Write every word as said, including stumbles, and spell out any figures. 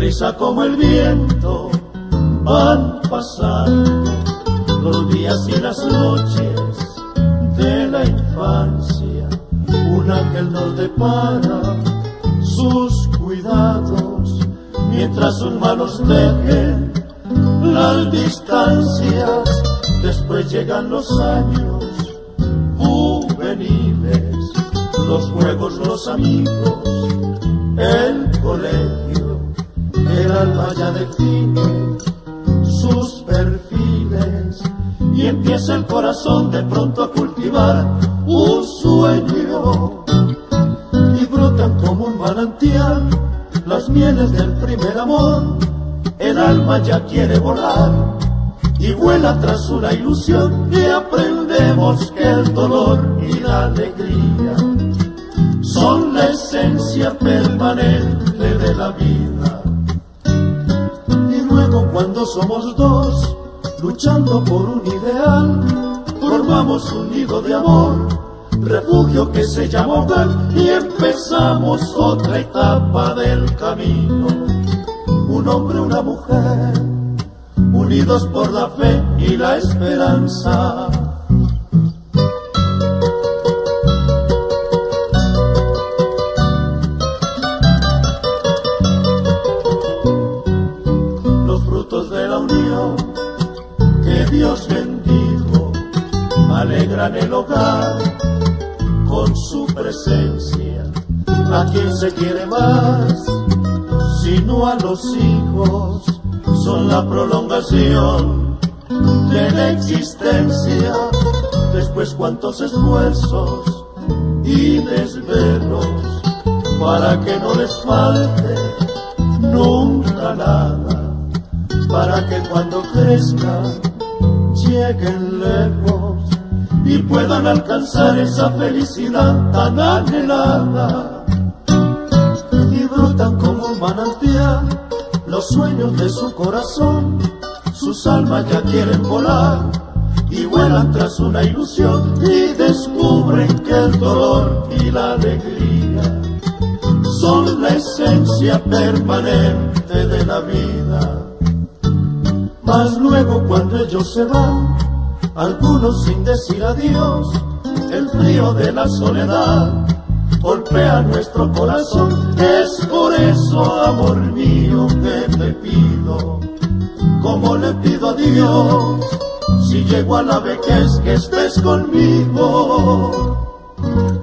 deprisa como el viento van pasando los días y las noches de la infancia. Un ángel nos depara sus cuidados mientras sus manos tejen las distancias. Después llegan los años juveniles, los juegos, los amigos, el colegio. El alma ya define sus perfiles y empieza el corazón de pronto a cultivar un sueño. Y brotan como un manantial las mieles del primer amor. El alma ya quiere volar y vuela tras una ilusión, y aprendemos que el dolor y la alegría son la esencia permanente de la vida. Y luego, cuando somos dos luchando por un ideal, formamos un nido de amor, refugio que se llama hogar, y empezamos otra etapa del camino. Un hombre, una mujer, unidos por la fe y la esperanza. Los frutos de la unión que Dios bendijo alegran el hogar con su presencia. ¿A quién se quiere más sino a los hijos? Son la prolongación de la existencia. Después, cuántos esfuerzos y desvelos para que no les falte nunca nada, para que cuando crezcan lleguen lejos y puedan alcanzar esa felicidad tan anhelada. Y brotan como un manantial los sueños de su corazón, sus almas ya quieren volar y vuelan tras una ilusión, y descubren que el dolor y la alegría son la esencia permanente de la vida. Mas luego, cuando ellos se van, algunos sin decir adiós, el frío de la soledad golpea nuestro corazón. Es por eso, amor mío, que te pido, como le pido a Dios, si llego a la vejez, que estés conmigo.